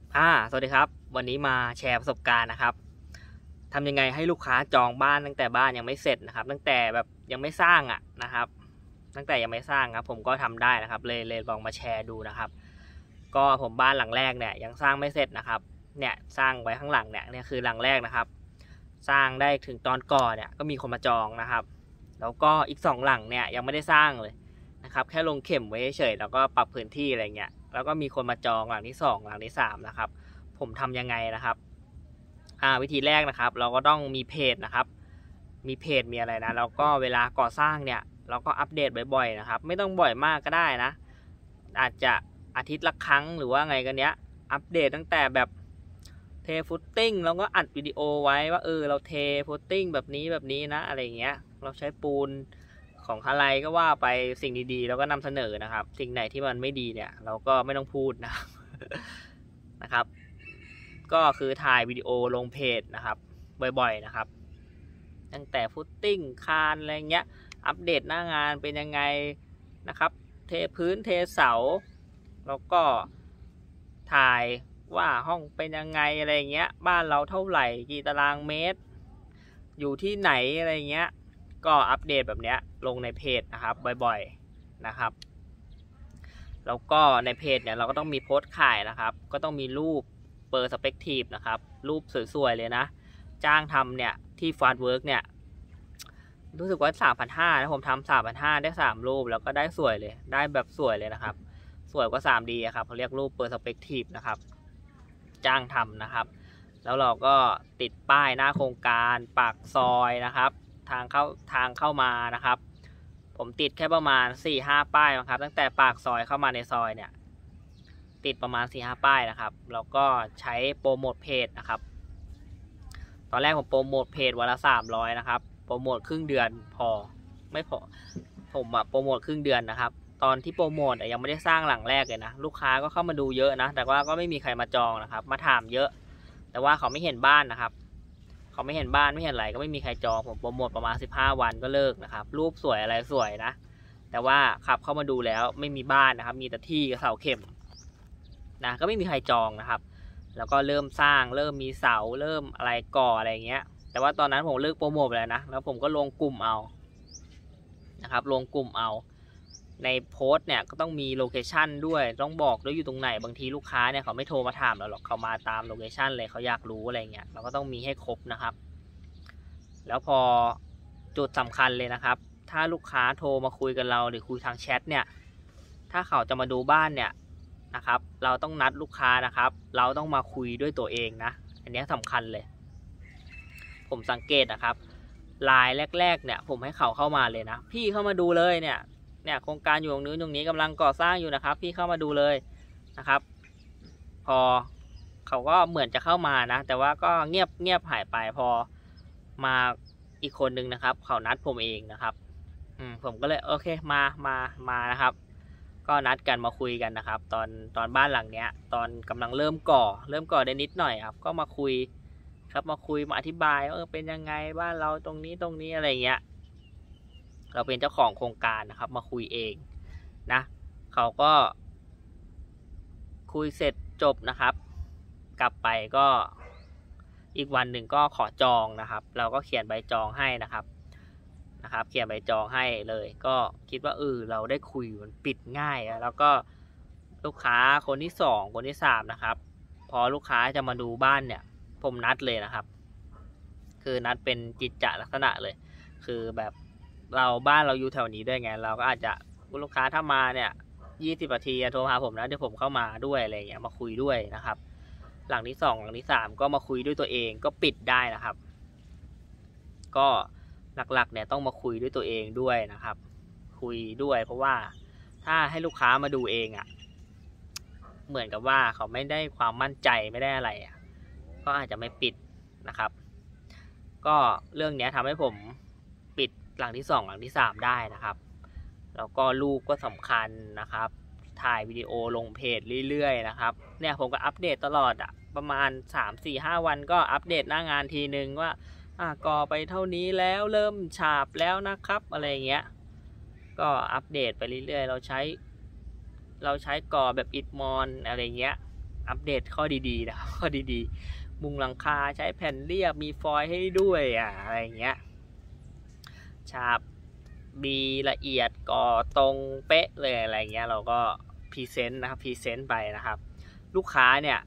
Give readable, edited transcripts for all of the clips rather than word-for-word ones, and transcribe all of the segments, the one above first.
สวัสดีครับวันนี้มาแชร์ประสบการณ์นะครับทำยังไงให้ลูกค้าจองบ้านตั้งแต่บ้านยังไม่เสร็จนะครับตั้งแต่แบบยังไม่สร้างนะครับตั้งแต่ยังไม่สร้างครับผมก็ทำได้นะครับเลยลองมาแชร์ดูนะครับก็ผมบ้านหลังแรกเนี่ยยังสร้างไม่เสร็จนะครับเนี่ยสร้างไว้ข้างหลังเนี่ยคือหลังแรกนะครับสร้างได้ถึงตอนก่อนเนี่ยก็มีคนมาจองนะครับแล้วก็อีก2หลังเนี่ยยังไม่ได้สร้างเลยนะครับแค่ลงเข็มไว้เฉยแล้วก็ปรับพื้นที่อะไรเงี้ยแล้วก็มีคนมาจองหลังที่2หลังที่3นะครับผมทำยังไงนะครับวิธีแรกนะครับเราก็ต้องมีเพจนะครับมีเพจมีอะไรนะแล้วก็เวลาก่อสร้างเนี่ยเราก็อัปเดตบ่อยๆนะครับไม่ต้องบ่อยมากก็ได้นะอาจจะอาทิตย์ละครั้งหรือว่าไงกันเนี้ยอัปเดตตั้งแต่แบบเทฟุตติ้งเราก็อัดวิดีโอไว้ว่าเราเทฟุตติ้งแบบนี้นะอะไรเงี้ยเราใช้ปูนของอะไรก็ว่าไปสิ่งดีๆแล้วก็นำเสนอนะครับสิ่งไหนที่มันไม่ดีเนี่ยเราก็ไม่ต้องพูดนะครับก็คือถ่ายวิดีโอลงเพจนะครับบ่อยๆนะครับตั้งแต่ฟุตติ้งคานอะไรเงี้ยอัปเดตหน้างานเป็นยังไงนะครับเทพื้นเทเสาแล้วก็ถ่ายว่าห้องเป็นยังไงอะไรเงี้ยบ้านเราเท่าไหร่กี่ตารางเมตรอยู่ที่ไหนอะไรเงี้ยก็อัปเดตแบบเนี้ยลงในเพจนะครับบ่อยๆนะครับแล้วก็ในเพจเนี่ยเราก็ต้องมีโพสต์ขายนะครับก็ต้องมีรูปเปอร์สเปกทีฟนะครับรูปสวยๆเลยนะจ้างทำเนี่ยที่ฟาสต์เวิร์กเนี่ยรู้สึกว่า 3,500 นะผมทำ 3,500 ได้3รูปแล้วก็ได้สวยเลยได้แบบสวยเลยนะครับสวยกว่า 3D ครับเขาเรียกรูปเปอร์สเปกทีฟนะครับจ้างทำนะครับแล้วเราก็ติดป้ายหน้าโครงการปากซอยนะครับทางเข้ามานะครับผมติดแค่ประมาณ 4-5 ป้ายนะครับตั้งแต่ปากซอยเข้ามาในซอยเนี่ยติดประมาณ 4-5 ป้ายนะครับแล้วก็ใช้โปรโมทเพจนะครับตอนแรกผมโปรโมทเพจวันละ300นะครับโปรโมทครึ่งเดือนพอไม่พอผมโปรโมทครึ่งเดือนนะครับตอนที่โปรโมทยังไม่ได้สร้างหลังแรกเลยนะลูกค้าก็เข้ามาดูเยอะนะแต่ว่าก็ไม่มีใครมาจองนะครับมาถามเยอะแต่ว่าเขาไม่เห็นบ้านนะครับเขาไม่เห็นบ้านไม่เห็นอะไรก็ไม่มีใครจองผมโปรโมทประมาณ15 วันก็เลิกนะครับรูปสวยอะไรสวยนะแต่ว่าขับเข้ามาดูแล้วไม่มีบ้านนะครับมีแต่ที่กับเสาเข็มนะก็ไม่มีใครจองนะครับแล้วก็เริ่มสร้างเริ่มมีเสาเริ่มอะไรก่ออะไรเงี้ยแต่ว่าตอนนั้นผมเลิกโปรโมทไปแล้วนะแล้วผมก็ลงกลุ่มเอานะครับลงกลุ่มเอาในโพสต์เนี่ยก็ต้องมีโลเคชันด้วยต้องบอกด้วยอยู่ตรงไหนบางทีลูกค้าเนี่ยเขาไม่โทรมาถามเราหรอกเขามาตามโลเคชันเลยเขาอยากรู้อะไรเงี้ยเราก็ต้องมีให้ครบนะครับแล้วพอจุดสำคัญเลยนะครับถ้าลูกค้าโทรมาคุยกับเราหรือคุยทางแชทเนี่ยถ้าเขาจะมาดูบ้านเนี่ยนะครับเราต้องนัดลูกค้านะครับเราต้องมาคุยด้วยตัวเองนะอันนี้สำคัญเลยผมสังเกตนะครับไลน์แรกๆเนี่ยผมให้เขาเข้ามาเลยนะพี่เข้ามาดูเลยเนี่ยโครงการอยู่ตรงนี้กำลังก่อสร้างอยู่นะครับพี่เข้ามาดูเลยนะครับพอเขาก็เหมือนจะเข้ามานะแต่ว่าก็เงียบหายไปพอมาอีกคนนึงนะครับเขานัดผมเองนะครับผมก็เลยโอเคมานะครับก็นัดกันมาคุยกันนะครับตอนบ้านหลังเนี้ยตอนกำลังเริ่มก่อได้นิดหน่อยครับก็มาคุยครับมาอธิบายเป็นยังไงบ้านเราตรงนี้อะไรเงี้ยเราเป็นเจ้าของโครงการนะครับมาคุยเองนะเขาก็คุยเสร็จจบนะครับกลับไปก็อีกวันหนึ่งก็ขอจองนะครับเราก็เขียนใบจองให้นะครับเขียนใบจองให้เลยก็คิดว่าเราได้คุยมันปิดง่ายแล้วก็ลูกค้าคนที่2คนที่3นะครับพอลูกค้าจะมาดูบ้านเนี่ยผมนัดเลยนะครับคือนัดเป็นกิจจลักษณะเลยคือแบบบ้านเราอยู่แถวนี้ด้วยไงเราก็อาจจะลูกค้าถ้ามาเนี่ย20 นาทีโทรหาผมนะเดี๋ยวผมเข้ามาด้วยอะไรเงี้ยมาคุยด้วยนะครับหลังที่2หลังที่3ก็มาคุยด้วยตัวเองก็ปิดได้นะครับก็หลักๆเนี่ยต้องมาคุยด้วยตัวเองด้วยนะครับคุยด้วยเพราะว่าถ้าให้ลูกค้ามาดูเองเหมือนกับว่าเขาไม่ได้ความมั่นใจไม่ได้อะไรก็อาจจะไม่ปิดนะครับก็เรื่องนี้ทำให้ผมปิดหลังที่2หลังที่3ได้นะครับแล้วก็รูปก็สำคัญนะครับถ่ายวิดีโอลงเพจเรื่อยๆนะครับเนี่ยผมก็อัปเดตตลอดประมาณ 3-4-5 วันก็อัปเดตหน้างานทีนึงว่าก่อไปเท่านี้แล้วเริ่มฉาบแล้วนะครับอะไรเงี้ยก็อัปเดตไปเรื่อยๆเราใช้ก่อแบบอิฐมอนอะไรเงี้ยอัปเดตข้อดีๆนะครับข้อดีๆมุงหลังคาใช้แผ่นเรียบมีฟอยล์ให้ด้วยอะไรเงี้ยฉาบมีละเอียดก่อตรงเป๊ะเลยอะไรเงี้ยเราก็พรีเซนต์นะครับพรีเซนต์ไปนะครับลูกค้าเนี่ย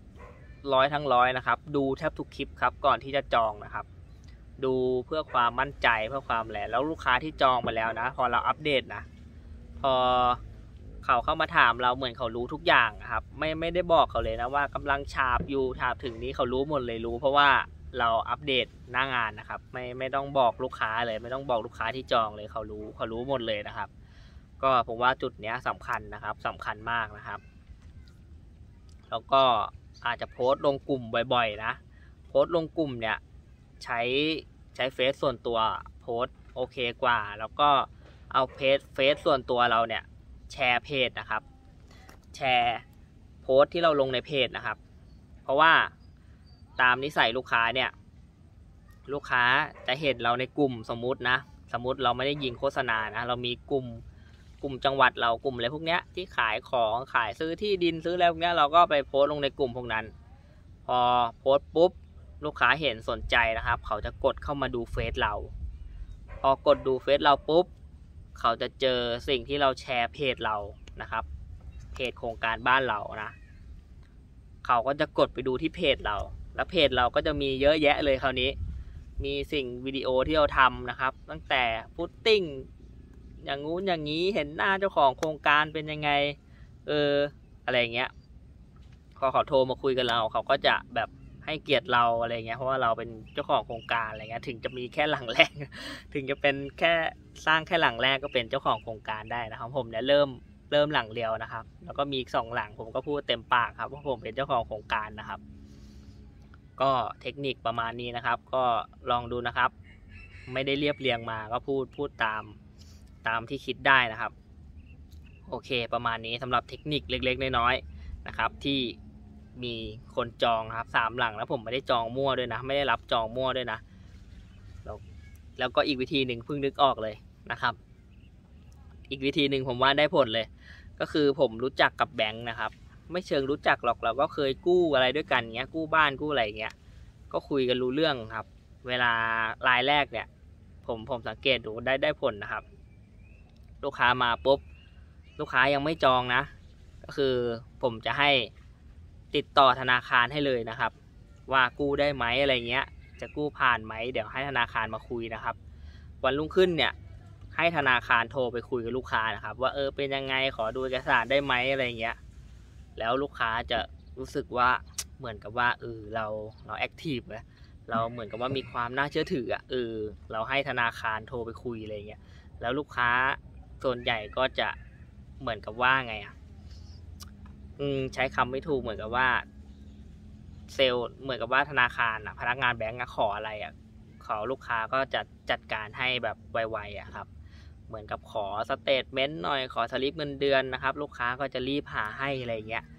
100 ทั้ง 100นะครับดูแทบทุกคลิปครับก่อนที่จะจองนะครับดูเพื่อความมั่นใจเพื่อความแล้วลูกค้าที่จองมาแล้วนะพอเราอัปเดตนะพอเขาเข้ามาถามเราเหมือนเขารู้ทุกอย่างครับไม่ได้บอกเขาเลยนะว่ากำลังฉาบอยู่ฉาบถึงนี้เขารู้หมดเลยรู้เพราะว่าเราอัปเดตหน้างานนะครับไม่ต้องบอกลูกค้าเลยไม่ต้องบอกลูกค้าที่จองเลยเขารู้หมดเลยนะครับก็ผมว่าจุดเนี้ยสำคัญนะครับสำคัญมากนะครับแล้วก็อาจจะโพสต์ลงกลุ่มบ่อยๆนะโพสต์ลงกลุ่มเนี่ยใช้เฟซส่วนตัวโพสต์โอเคกว่าแล้วก็เอาเฟซส่วนตัวเราเนี่ยแชร์เพจนะครับแชร์โพสต์ที่เราลงในเพจนะครับเพราะว่าตามนิสัยลูกค้าเนี่ยลูกค้าจะเห็นเราในกลุ่มสมมุติเราไม่ได้ยิงโฆษณานะเรามีกลุ่มจังหวัดเรากลุ่มอะไรพวกเนี้ยที่ขายของขายซื้อที่ดินซื้ออะไรพวกเนี้ยเราก็ไปโพสต์ลงในกลุ่มพวกนั้นพอโพสต์ปุ๊บลูกค้าเห็นสนใจนะครับเขาจะกดเข้ามาดูเฟซเราพอกดดูเฟซเราปุ๊บเขาจะเจอสิ่งที่เราแชร์เพจเรานะครับเพจโครงการบ้านเรานะเขาก็จะกดไปดูที่เพจเราแล้วเพจเราก็จะมีเยอะแยะเลยคราวนี้มีสิ่งวิดีโอที่เราทำนะครับตั้งแต่ฟุตติ้งอย่างงู้นอย่างนี้เห็นหน้าเจ้าของโครงการเป็นยังไงอะไรเงี้ยพอเขาโทรมาคุยกับเราเขาก็จะแบบให้เกียรติเราอะไรเงี้ยเพราะว่าเราเป็นเจ้าของโครงการอะไรเงี้ยถึงจะมีแค่หลังแรกถึงจะเป็นแค่สร้างแค่หลังแรกก็เป็นเจ้าของโครงการได้นะครับผมเนี่ยเริ่มหลังเดียวนะครับแล้วก็มีอีก2 หลังผมก็พูดเต็มปากครับว่าผมเป็นเจ้าของโครงการนะครับก็เทคนิคประมาณนี้นะครับก็ลองดูนะครับไม่ได้เรียบเรียงมาก็พูดตามที่คิดได้นะครับโอเคประมาณนี้สำหรับเทคนิคเล็กๆน้อยๆนะครับที่มีคนจองนะครับ3 หลังแล้วผมไม่ได้จองมั่วด้วยนะไม่ได้รับจองมั่วด้วยนะแล้วก็อีกวิธีหนึ่งเพิ่งนึกออกเลยนะครับอีกวิธีหนึ่งผมว่าได้ผลเลยก็คือผมรู้จักกับแบงค์นะครับไม่เชิงรู้จักหรอกเราก็เคยกู้อะไรด้วยกันเงี้ยกู้บ้านกู้อะไรเงี้ยก็คุยกันรู้เรื่องครับเวลารายแรกเนี่ยผมสังเกตดูได้ผลนะครับลูกค้ามาปุ๊บลูกค้ายังไม่จองนะก็คือผมจะให้ติดต่อธนาคารให้เลยนะครับว่ากู้ได้ไหมอะไรเงี้ยจะกู้ผ่านไหมเดี๋ยวให้ธนาคารมาคุยนะครับวันรุ่งขึ้นเนี่ยให้ธนาคารโทรไปคุยกับลูกค้านะครับว่าเป็นยังไงขอดูเอกสารได้ไหมอะไรเงี้ยแล้วลูกค้าจะรู้สึกว่าเหมือนกับว่าเราแอคทีฟนะเราเหมือนกับว่ามีความน่าเชื่อถือเราให้ธนาคารโทรไปคุยอะไรเงี้ยแล้วลูกค้าส่วนใหญ่ก็จะเหมือนกับว่าไงใช้คำไม่ถูกเหมือนกับว่าเซลล์เหมือนกับว่าธนาคารพนักงานแบงก์ขออะไรขอลูกค้าก็จะจัดการให้แบบไวๆครับเหมือนกับขอสเตทเมนต์หน่อยขอสลิปเงินเดือนนะครับลูกค้าก็จะรีบหาให้อะไรเงี้ย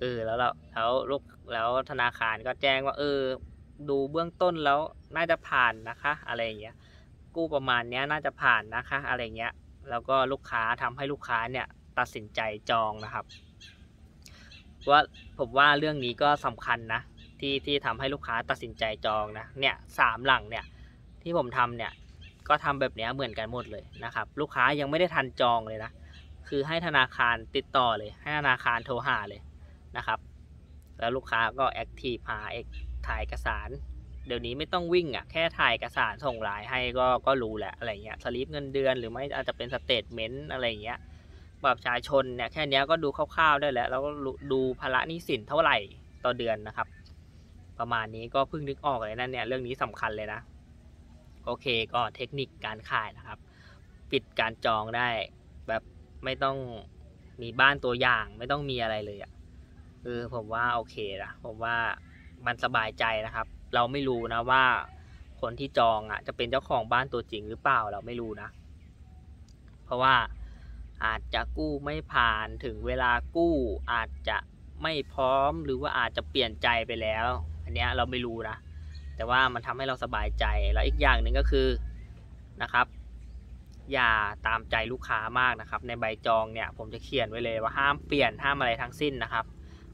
แล้วธนาคารก็แจ้งว่าดูเบื้องต้นแล้วน่าจะผ่านนะคะอะไรเงี้ยกู้ประมาณนี้น่าจะผ่านนะคะอะไรเงี้ยแล้วก็ลูกค้าทำให้ลูกค้าเนี่ยตัดสินใจจองนะครับว่าผมว่าเรื่องนี้ก็สำคัญนะที่ทำให้ลูกค้าตัดสินใจจองนะเนี่ย3 หลังเนี่ยที่ผมทำเนี่ยก็ทำแบบนี้เหมือนกันหมดเลยนะครับลูกค้ายังไม่ได้ทันจองเลยนะคือให้ธนาคารติดต่อเลยให้ธนาคารโทรหาเลยนะครับแล้วลูกค้าก็แอคทีฟถ่ายเอกสารเดี๋ยวนี้ไม่ต้องวิ่งแค่ถ่ายเอกสารส่งไลน์ให้ก็รู้แหละอะไรเงี้ยสลิปเงินเดือนหรือไม่อาจจะเป็นสเตทเมนต์อะไรเงี้ยบัตรประชาชนเนี่ยแค่นี้ก็ดูคร่าวๆได้แล้วแล้วก็ดูภาระหนี้สินเท่าไหร่ต่อเดือนนะครับประมาณนี้ก็เพิ่งนึกออกเลยนั่นเนี่ยเรื่องนี้สำคัญเลยนะโอเคก็เทคนิคการขายนะครับปิดการจองได้แบบไม่ต้องมีบ้านตัวอย่างไม่ต้องมีอะไรเลยผมว่าโอเคนะผมว่ามันสบายใจนะครับเราไม่รู้นะว่าคนที่จองจะเป็นเจ้าของบ้านตัวจริงหรือเปล่าเราไม่รู้นะเพราะว่าอาจจะกู้ไม่ผ่านถึงเวลากู้อาจจะไม่พร้อมหรือว่าอาจจะเปลี่ยนใจไปแล้วอันนี้เราไม่รู้นะแต่ว่ามันทำให้เราสบายใจแล้วอีกอย่างหนึ่งก็คือนะครับอย่าตามใจลูกค้ามากนะครับในใบจองเนี่ยผมจะเขียนไว้เลยว่าห้ามเปลี่ยนห้ามอะไรทั้งสิ้นนะครับ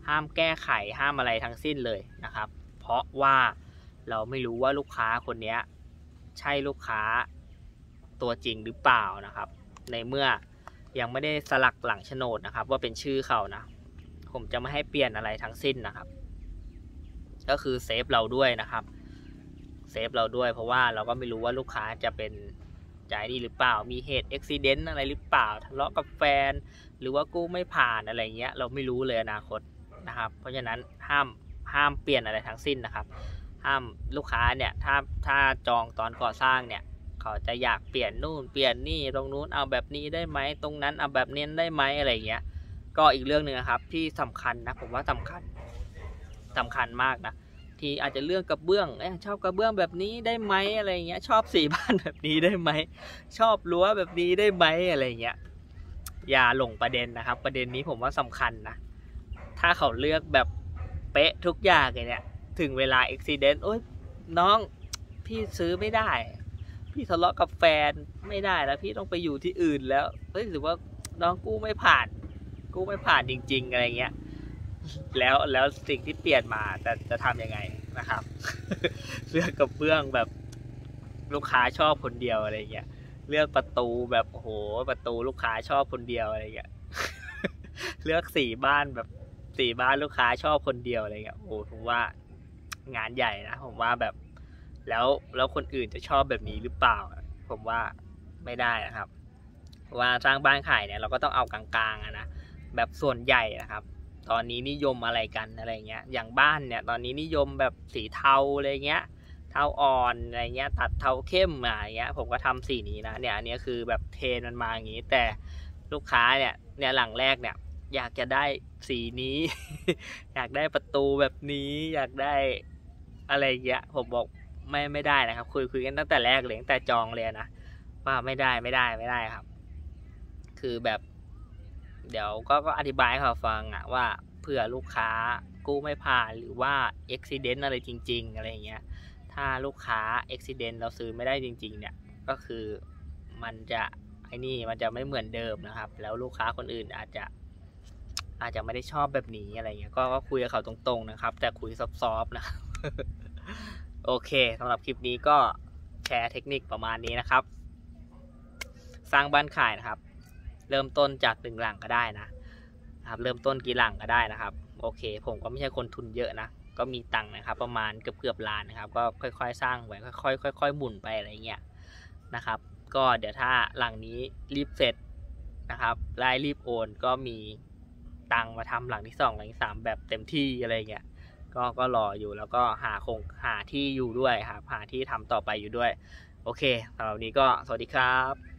ห้ามแก้ไขห้ามอะไรทั้งสิ้นเลยนะครับเพราะว่าเราไม่รู้ว่าลูกค้าคนนี้ใช่ลูกค้าตัวจริงหรือเปล่านะครับในเมื่อยังไม่ได้สลักหลังโฉนดนะครับว่าเป็นชื่อเขานะผมจะไม่ให้เปลี่ยนอะไรทั้งสิ้นนะครับก็คือเซฟเราด้วยนะครับเซฟเราด้วยเพราะว่าเราก็ไม่รู้ว่าลูกค้าจะเป็นใจดีหรือเปล่ามีเหตุอุบัติเหตุอะไรหรือเปล่าทะเลาะกับแฟนหรือว่ากู้ไม่ผ่านอะไรเงี้ยเราไม่รู้เลยอนาคตนะครับเพราะฉะนั้นห้ามเปลี่ยนอะไรทั้งสิ้นนะครับห้ามลูกค้าเนี่ยถ้าจองตอนก่อสร้างเนี่ยเขาจะอยากเปลี่ยนนู่นเปลี่ยนนี่ตรงนู้นเอาแบบนี้ได้ไหมตรงนั้นเอาแบบนี้ได้ไหมอะไรเงี้ยก็อีกเรื่องหนึ่งนะครับที่สำคัญนะผมว่าสำคัญมากนะที่อาจจะเรื่องกระเบื้องชอบกระเบื้องแบบนี้ได้ไหมอะไรเงี้ยชอบสีบ้านแบบนี้ได้ไหมชอบรั้วแบบนี้ได้ไหมอะไรเงี้ยอย่าหลงประเด็นนะครับประเด็นนี้ผมว่าสำคัญนะถ้าเขาเลือกแบบเป๊ะทุกอย่างเลยเนี่ยถึงเวลาอุบัติเหตุโอ๊ยน้องพี่ซื้อไม่ได้พี่ทะเลาะกับแฟนไม่ได้แล้วพี่ต้องไปอยู่ที่อื่นแล้วหรือว่าน้องกู้ไม่ผ่านจริงๆอะไรเงี้ยแล้วสิ่งที่เปลี่ยนมาจะทำยังไงนะครับ เลือกกระเบื้องแบบลูกค้าชอบคนเดียวอะไรเงี้ยเลือกประตูแบบโอ้โหประตูลูกค้าชอบคนเดียวอะไรเงี้ย เลือกสีบ้านแบบสีบ้านลูกค้าชอบคนเดียวอะไรเงี้ยโอ้ผมว่างานใหญ่นะผมว่าแบบแล้วคนอื่นจะชอบแบบนี้หรือเปล่าผมว่าไม่ได้นะครับว่าสร้างบ้านขายเนี่ยเราก็ต้องเอากลางๆนะแบบส่วนใหญ่นะครับตอนนี้นิยมอะไรกันอะไรเงี้ยอย่างบ้านเนี่ยตอนนี้นิยมแบบสีเทาอะไรเงี้ยเทาอ่อนอะไรเงี้ยตัดเทาเข้มอะไรเงี้ยผมก็ทำสีนี้นะเนี่ยอันนี้คือแบบเทรนมันมาอย่างนี้แต่ลูกค้าเนี่ยหลังแรกเนี่ยอยากจะได้สีนี้ อยากได้ประตูแบบนี้อยากได้อะไรเงี้ยผมบอกไม่ได้นะครับคุยกันตั้งแต่แรกเลยตั้งแต่จองเลยนะว่าไม่ได้ครับคือแบบเดี๋ยวก็อธิบายให้เขาฟังอะว่าเผื่อลูกค้ากู้ไม่ผ่านหรือว่าอุบัติเหตุอะไรจริงๆอะไรเงี้ยถ้าลูกค้าอุบัติเหตุเราซื้อไม่ได้จริงๆเนี่ยก็คือมันจะมันจะไม่เหมือนเดิมนะครับแล้วลูกค้าคนอื่นอาจจะไม่ได้ชอบแบบนี้อะไรเงี้ยก็คุยกับเขาตรงๆนะครับแต่คุยซอฟๆนะ โอเคสำหรับคลิปนี้ก็แชร์เทคนิคประมาณนี้นะครับสร้างบ้านขายนะครับเริ่มต้นจาก1 หลังก็ได้นะครับเริ่มต้นกี่หลังก็ได้นะครับโอเคผมก็ไม่ใช่คนทุนเยอะนะก็มีตังค์นะครับประมาณเกือบล้านนะครับก็ค่อยๆสร้างไว้ค่อยๆหมุนไปอะไรเงี้ยนะครับก็เดี๋ยวถ้าหลังนี้รีบเสร็จนะครับรีบโอนก็มีตังค์มาทำหลังที่2หลังที่3แบบเต็มที่อะไรเงี้ยก็รออยู่แล้วก็หาที่อยู่ด้วยครับหาที่ทำต่อไปอยู่ด้วยโอเคสำหรับวันนี้ก็สวัสดีครับ